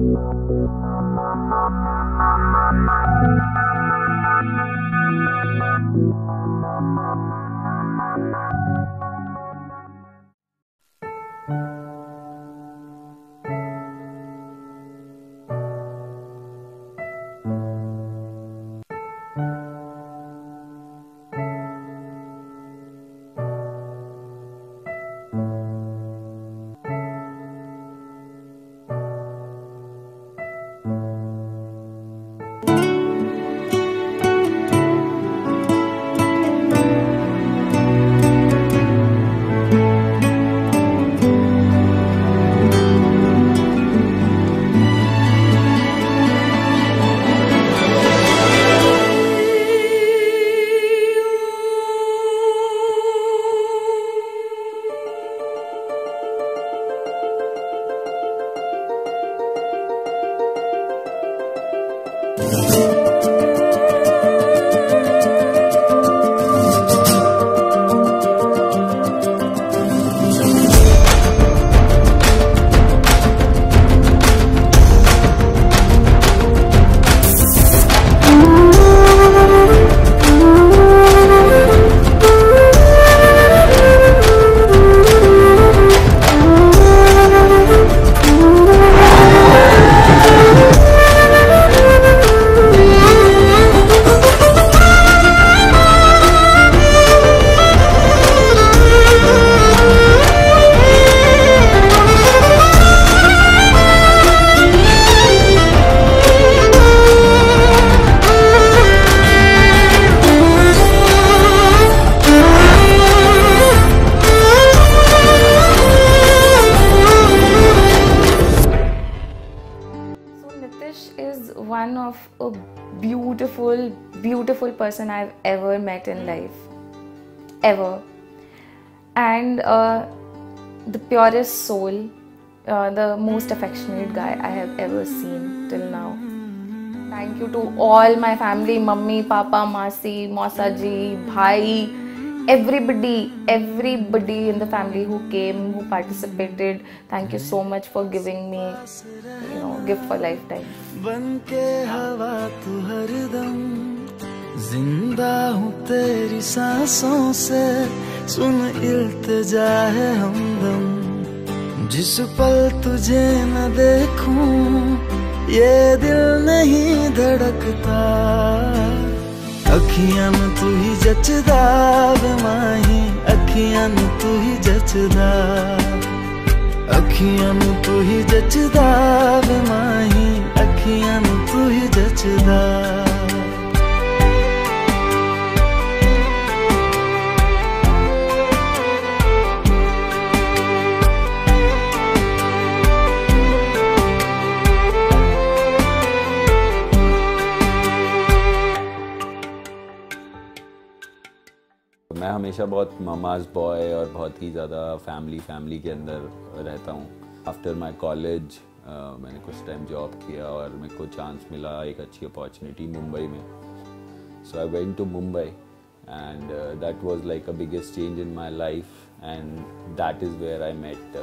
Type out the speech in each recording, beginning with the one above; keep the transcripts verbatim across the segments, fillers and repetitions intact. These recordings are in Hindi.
One of a beautiful, beautiful person I've ever met in life, ever, and uh, the purest soul, uh, the most affectionate guy I have ever seen till now. Thank you to all my family, mummy, papa, masi, mausa ji, bhai, everybody, everybody in the family who came, who participated. Thank you so much for giving me, you know, gift for lifetime. बनके हवा तू हरदम जिंदा हूँ तेरी सांसों से, सुन इल्तिजा है हमदम। जिस पल तुझे न देखूं ये दिल नहीं धड़कता। अखियां में तू ही जचदा वे माही, अखियां में तू ही जचदा। अखियां में तू ही जचदा वे माही, अखियां में तू ही जचदा। मैं हमेशा बहुत ममाज बॉय और बहुत ही ज़्यादा फैमिली फैमिली के अंदर रहता हूँ। आफ्टर माई कॉलेज मैंने कुछ टाइम जॉब किया और मेरे को चांस मिला एक अच्छी अपॉर्चुनिटी मुंबई में। So I went to Mumbai and that was like a biggest change in my life and that is where I met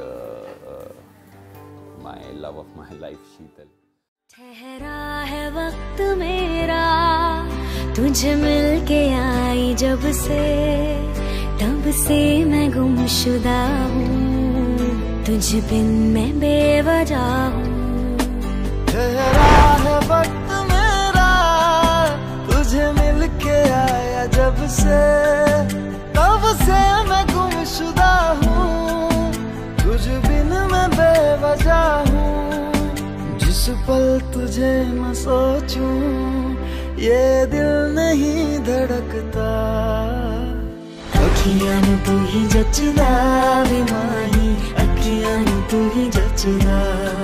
my love of my life Sheetal. ठहरा है वक्त मेरा तुझे मिलके आई जब से, तब से मैं गुमशुदा हूँ, तुझ बिन मैं बेवजह हूँ। ठहरा है वक्त मेरा तुझे मिलके आया जब से, तब से मैं गुमशुदा हूँ, तुझ बिन मैं बेवजह हूँ। जिस पल तुझे मैं सोचूं ये दिल नहीं धड़कता। अखियां में तू ही जचदा वे माही, अखियां में तू ही जचदा।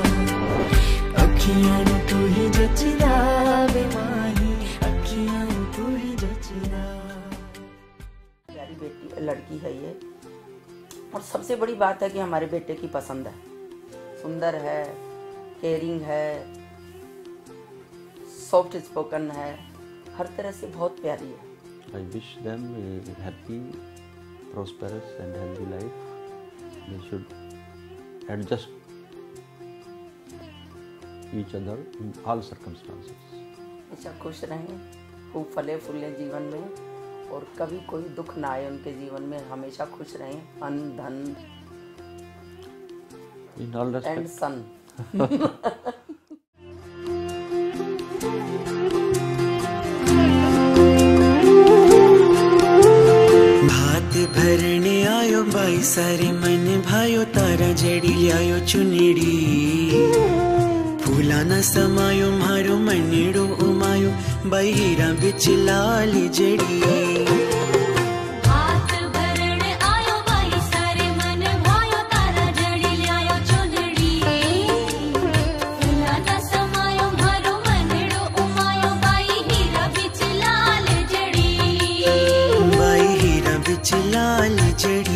अखियां में तू ही जचदा वे माही, अखियां में तू ही जचदा। प्यारी बेटी लड़की है ये, और सबसे बड़ी बात है कि हमारे बेटे की पसंद है, सुंदर है, केयरिंग है, सॉफ्ट स्पोकन है, हर तरह से बहुत प्यारी है। I wish them a happy, prosperous and healthy life. They should adjust each other in all circumstances. हमेशा खुश रहें, खूब फले फूलें जीवन में और कभी कोई दुख ना आए उनके जीवन में, हमेशा खुश रहें, अन्न धन In all respect. एंड सन। भात भरने आयो बाई सारे मन भायो तारा जड़ी लियायो चुनेड़ी फूला न समायो मारो मनेड़ो उमायो बाई हीरा बिच लाल जड़ी। हाथ भरने आयो बाई सारे मन भायो तारा जड़ी लियायो चुनड़ी फूला न समायो मारो मनेड़ो उमायो बाई हीरा बिच लाल जड़ी बाई हीरा बिच लाल जड़ी।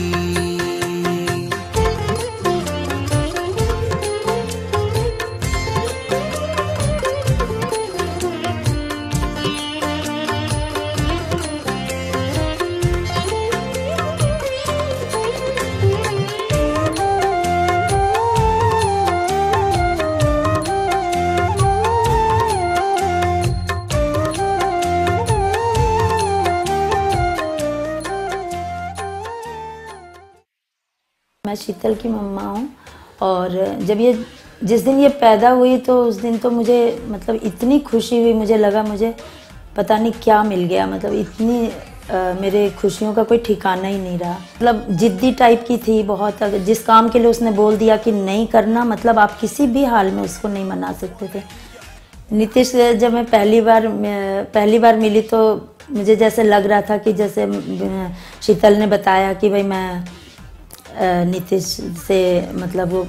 मैं शीतल की मम्मा हूँ और जब ये जिस दिन ये पैदा हुई तो उस दिन तो मुझे मतलब इतनी खुशी हुई, मुझे लगा मुझे पता नहीं क्या मिल गया, मतलब इतनी आ, मेरे खुशियों का कोई ठिकाना ही नहीं रहा। मतलब जिद्दी टाइप की थी बहुत, अगर जिस काम के लिए उसने बोल दिया कि नहीं करना मतलब आप किसी भी हाल में उसको नहीं मना सकते थे। नीतीश जब मैं पहली बार पहली बार मिली तो मुझे जैसे लग रहा था कि जैसे शीतल ने बताया कि भाई मैं नीतीश से मतलब वो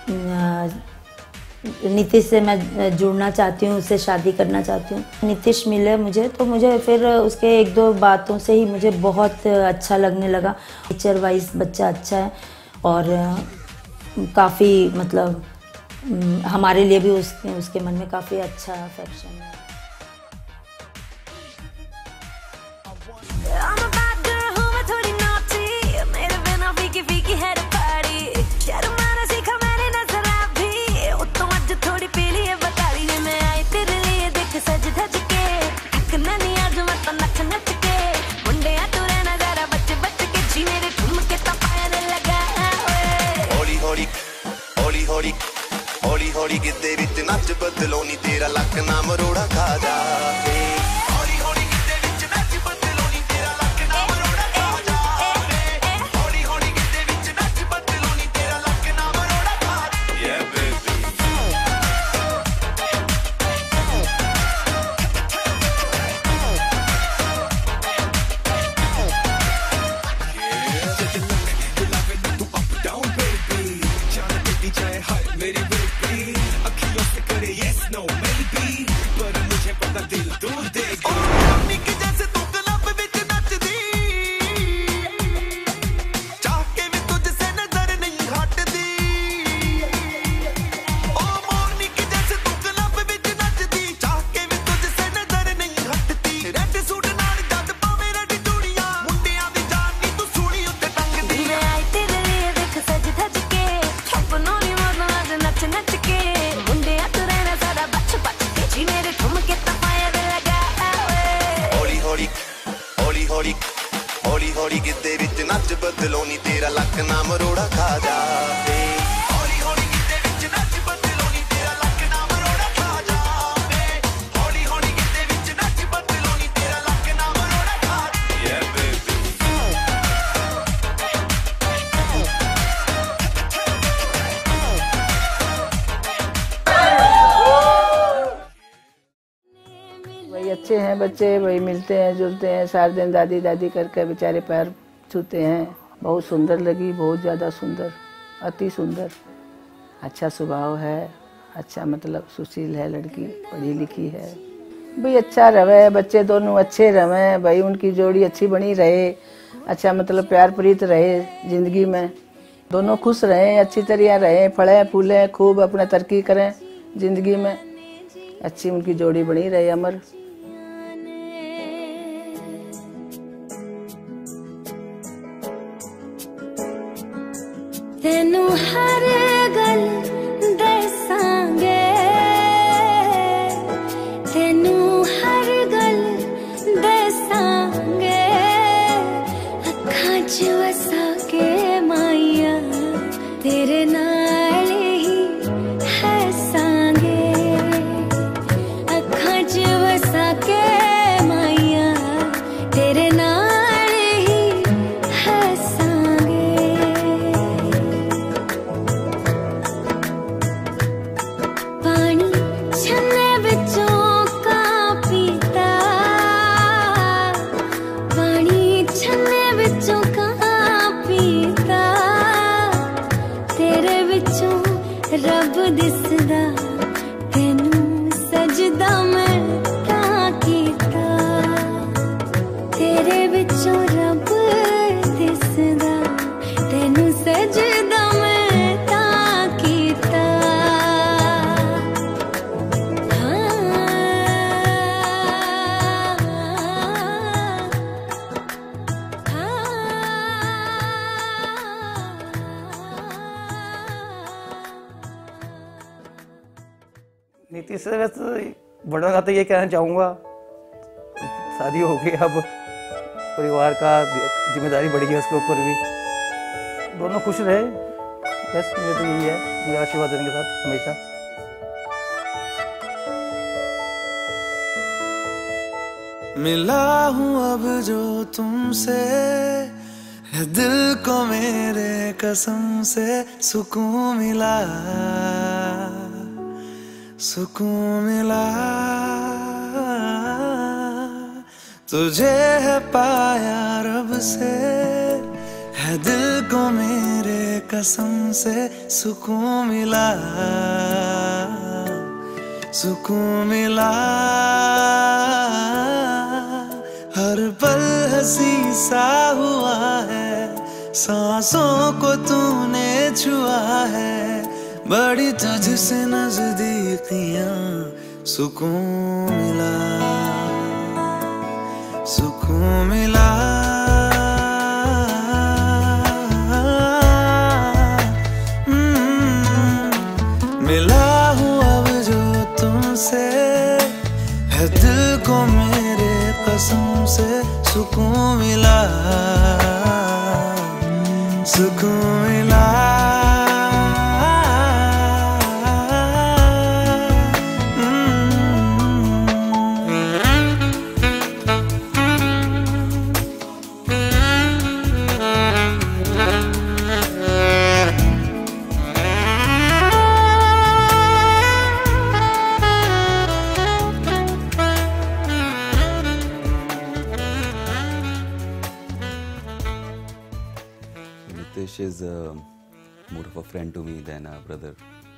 नीतीश से मैं जुड़ना चाहती हूँ, उससे शादी करना चाहती हूँ। नीतीश मिले मुझे तो मुझे फिर उसके एक दो बातों से ही मुझे बहुत अच्छा लगने लगा। नेचर वाइज बच्चा अच्छा है और काफ़ी मतलब हमारे लिए भी उसके उसके मन में काफ़ी अच्छा अफेक्शन है। हौली हौली गिद्दे विच नच बदलो नी तेरा लक ना मरोड़ा खा जावे। हौली हौली गिद्दे विच नच बदलो नी तेरा लक ना मरोड़ा खा जावे। हौली हौली गिद्दे विच नच बदलो नी तेरा लक ना मरोड़ा खा जावे। Yeah baby। तू अप डाउन बेबी जान बेटी चाहे हाय मेरी हौली हौली गिद्दे विच नच बदलो नी तेरा लक ना मरोड़ा खा जावे। हौली हौली गिद्दे विच नच बदलो नी तेरा लक ना मरोड़ा खा जावे। हौली हौली गिद्दे विच नच बदलो नी तेरा लक ना मरोड़ा खा जावे। Yeah baby। वही अच्छे हैं बच्चे, वही मिलते हैं जुलते हैं सारे दिन, दादी दादी करके बेचारे पैर छूते हैं। बहुत सुंदर लगी, बहुत ज़्यादा सुंदर, अति सुंदर, अच्छा स्वभाव है, अच्छा मतलब सुशील है लड़की, पढ़ी लिखी है। भाई अच्छा रहे, बच्चे दोनों अच्छे रहे, भाई उनकी जोड़ी अच्छी बनी रहे, अच्छा मतलब प्यार प्रीत रहे ज़िंदगी में, दोनों खुश रहें, अच्छी तरह रहें, फलें फूलें, खूब अपना तरक्की करें ज़िंदगी में, अच्छी उनकी जोड़ी बनी रहे अमर। तेनू हर गल दसांगे रब दिसदा तेनू सजदा मैं तां कीता तेरे विचों रब दिसदा तेनू सजदा मैं तां कीता नीतीश से वैसे बड़ा का तो ये कहना चाहूँगा, शादी हो गई, अब परिवार का जिम्मेदारी बढ़ी है उसके ऊपर भी, दोनों खुश रहे बस, मेरे तो यही है, मेरा आशीर्वाद देने के साथ हमेशा। मिला हूँ अब जो तुमसे है दिल को मेरे कसम से सुकून मिला, सुकून मिला। तुझे है पाया रब से है दिल को मेरे कसम से सुकून मिला, सुकून मिला। हर पल हंसी सा हुआ है, सांसों को तूने छुआ है, बड़ी तुझसे नजदीकियां सुकून मिला, सुकून मिला। मिला हूँ अब जो तुमसे है दिल को मेरे कसम से सुकून मिला, सुकून मिला। Nitish is uh, more of a friend to me than a brother.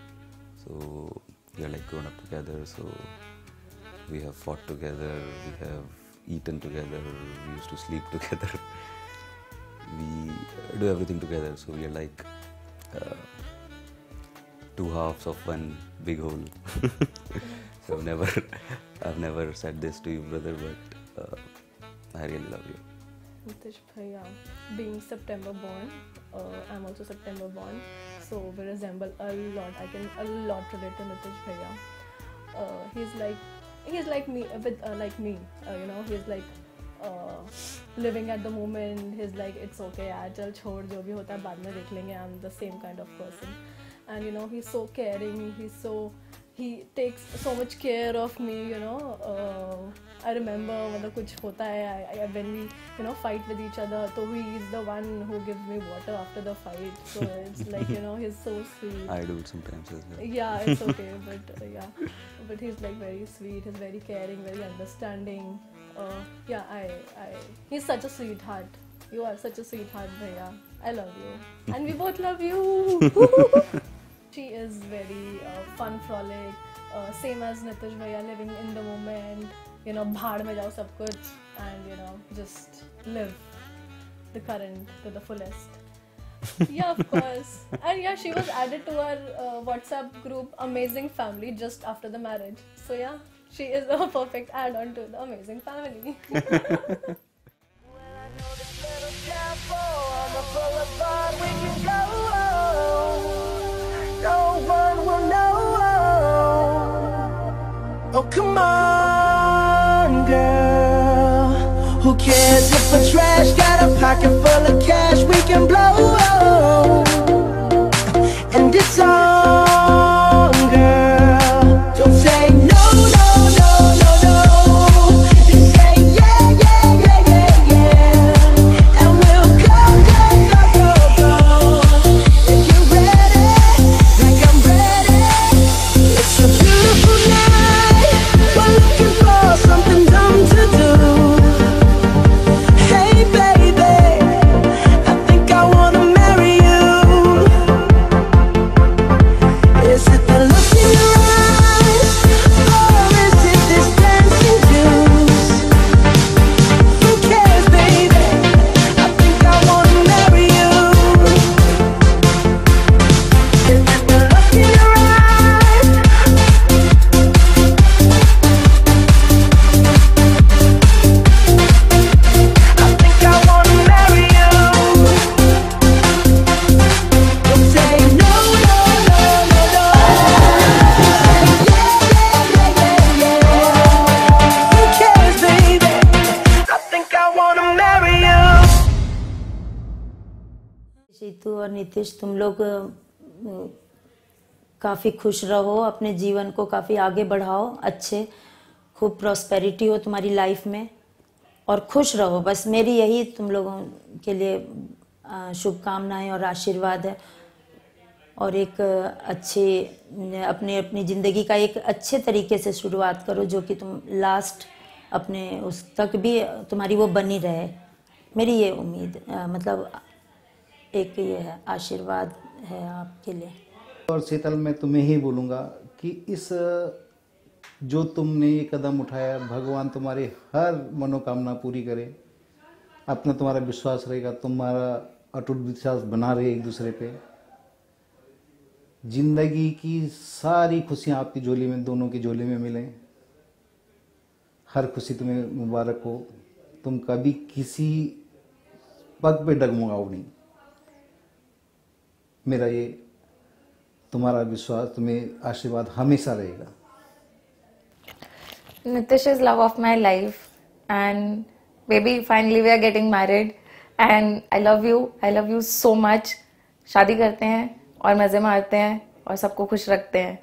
So we are like grown up together. So we have fought together. We have eaten together. We used to sleep together. We do everything together. So we are like uh, two halves of one big whole. So I've never, I've never said this to you, brother, but uh, I really love you. Nitish Bhaiya, being September born, uh, I'm also September born, so we resemble a lot. I can a lot relate to Nitish Bhaiya. Uh, he's like, he's like me, with uh, like me. Uh, you know, he's like uh, living at the moment. He's like, it's okay, yaar, chal chhod, jo bhi hota hai baad mein dekh lenge. I'm the same kind of person, and you know, he's so caring. He's so, he takes so much care of me. You know. Uh, I remember मतलब कुछ होता है, when we you know fight with each other, so he is the one who gives me water after the fight. So it's like, you know, he's so sweet. I do it sometimes as well. Yeah, it's okay, but uh, yeah, but he's like very sweet. He's very caring, very understanding. Uh, yeah, I, I, he's such a sweetheart. You are such a sweetheart, Bhaiya. I love you, and we both love you. She is very uh, fun, frolic, uh, same as Nitish Bhaiya, living in the moment. You know, bhaad mein jao sab kuch, and you know, just live the current to the fullest. Yeah, of course. And yeah, she was added to our uh, WhatsApp group Amazing Family just after the marriage. So yeah, she is a perfect add-on to the Amazing Family. No one will know. Oh, come on, girl. Who cares if we're trash? Got a pocket full of cash we can blow. And it's on, girl. Don't say no, no, no, no, no. Just say yeah, yeah, yeah, yeah, yeah. And we'll go, go, go, go, go. If you're ready, like I'm ready. It's a beautiful night. We're looking for something dumb to do. Hey baby, I think I wanna marry you. और नीतीश, तुम लोग अ, काफ़ी खुश रहो, अपने जीवन को काफ़ी आगे बढ़ाओ, अच्छे खूब प्रॉस्पेरिटी हो तुम्हारी लाइफ में और खुश रहो। बस मेरी यही तुम लोगों के लिए अ, शुभकामनाएं और आशीर्वाद है। और एक अच्छे अपने अपनी ज़िंदगी का एक अच्छे तरीके से शुरुआत करो, जो कि तुम लास्ट अपने उस तक भी तुम्हारी वो बनी रहे। मेरी ये उम्मीद अ, मतलब एक ये है आशीर्वाद है आपके लिए। और शीतल, मैं तुम्हें ही बोलूँगा कि इस जो तुमने ये कदम उठाया, भगवान तुम्हारी हर मनोकामना पूरी करे। अपना तुम्हारा विश्वास रहेगा, तुम्हारा अटूट विश्वास बना रहे एक दूसरे पे। जिंदगी की सारी खुशियाँ आपकी झोली में, दोनों की झोली में मिलें। हर खुशी तुम्हें मुबारक हो। तुम कभी किसी पग पे डगमगाओ नहीं। मेरा ये तुम्हारा विश्वास, तुम्हें आशीर्वाद हमेशा रहेगा। Nitish is love of my life, and baby, finally we are getting married, and I love you, I love you so much. शादी करते हैं और मजे मारते हैं और सबको खुश रखते हैं।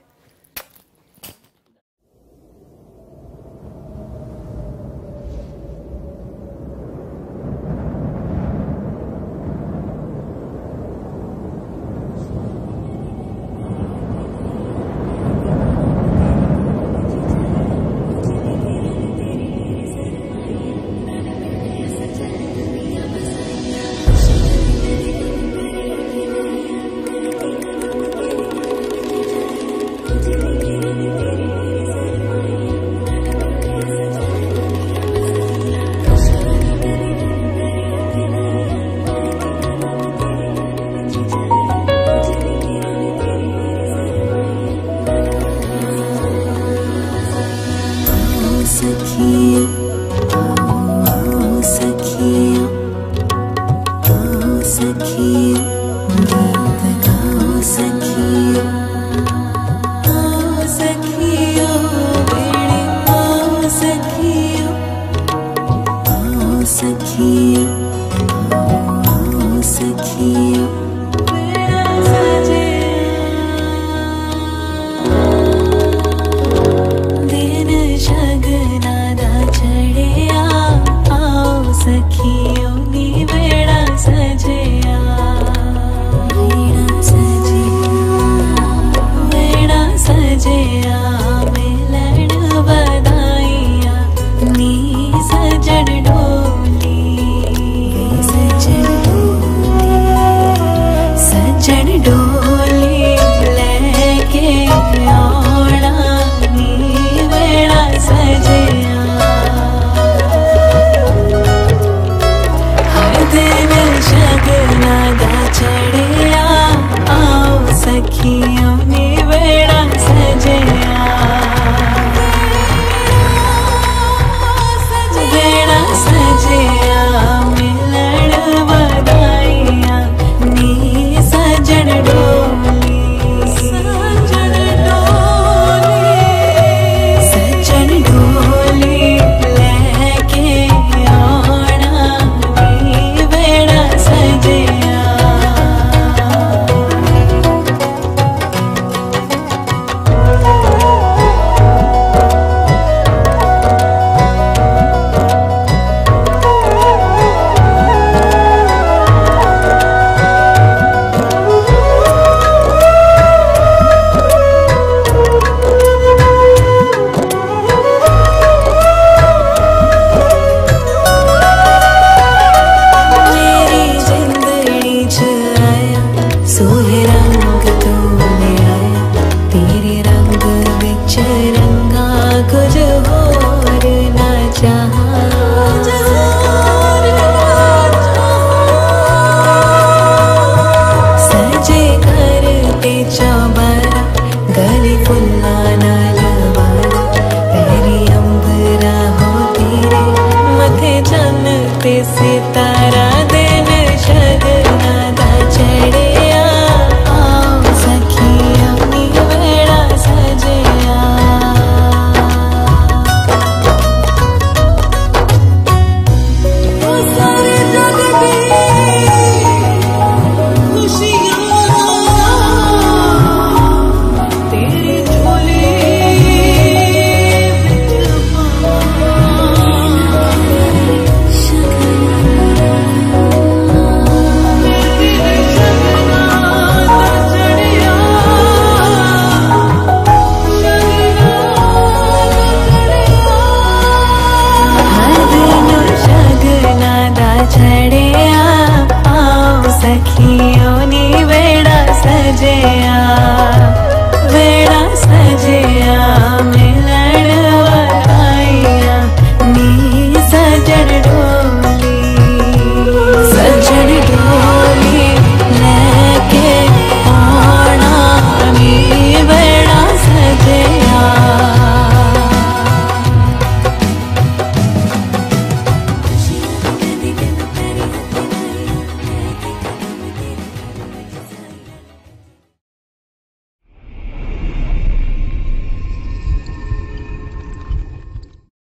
सितारा